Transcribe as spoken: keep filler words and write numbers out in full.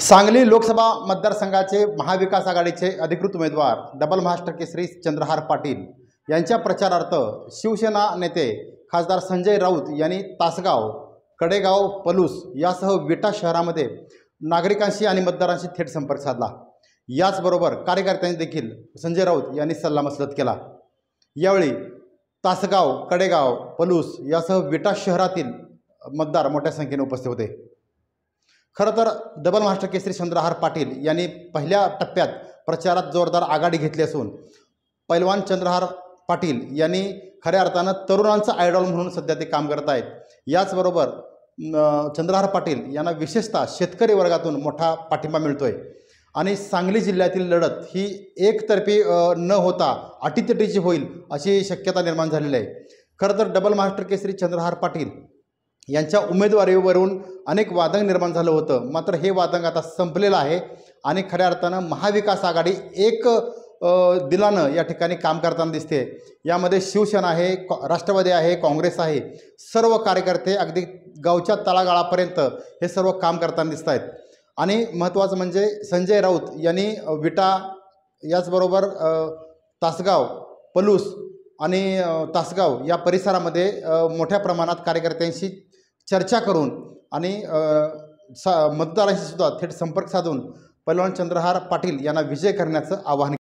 सांगली लोकसभा मतदारसंघाचे महाविकास आघाडीचे अधिकृत उमेदवार डबल महाराष्ट्र केसरी चंद्रहार पाटील यांच्या प्रचारार्थ शिवसेना नेते खासदार संजय राऊत यांनी तासगाव, कडेगाव, पलूस यासह विटा शहरामध्ये नागरिकांशी आणि मतदारांशी थेट संपर्क साधला। याचबरोबर कार्यकर्त्यांनी देखील संजय राऊत यांनी सल्लामसलत केला। यावेळी तासगाव, कडेगाव, पलूस यासह विटा शहरातील मतदार मोठ्या संख्येने उपस्थित होते। खरं तर डबल महाराष्ट्र केसरी चंद्रहार पाटील यांनी पहिल्या टप्प्यात प्रचारात जोरदार आघाडी घेतली असून पैलवान चंद्रहार पाटील यांनी खऱ्या अर्थानं तरुणांचा आयडॉल म्हणून सध्या ते काम करत आहेत। याचबरोबर चंद्रहार पाटील यांना विशेषतः शेतकरी वर्गातून मोठा पाठिंबा मिळतोय आणि सांगली जिल्ह्यातील लढत ही एकतर्फी न होता अटीतटीची होईल अशी शक्यता निर्माण झालेली आहे। खरं तर डबल महाराष्ट्र केसरी चंद्रहार पाटील यांच्या उमेदवारीवरून अनेक वादंग निर्माण झालं होतं, मात्र हे वादंग आता संपलेलं आहे आणि खऱ्या अर्थानं महाविकास आघाडी एक दिलानं या ठिकाणी काम करताना दिसते। यामध्ये शिवसेना आहे, राष्ट्रवादी आहे, काँग्रेस आहे, सर्व कार्यकर्ते अगदी गावच्या तळागाळापर्यंत हे सर्व काम करताना दिसत आहेत। आणि महत्त्वाचं म्हणजे संजय राऊत यांनी विटा याचबरोबर तासगाव, पलूस आणि तासगाव या परिसरामध्ये मोठ्या प्रमाणात कार्यकर्त्यांशी चर्चा करून आणि सा मतदारांशी सुद्धा थेट संपर्क साधून पैलवान चंद्रहार पाटील यांना विजय करण्याचं आवाहन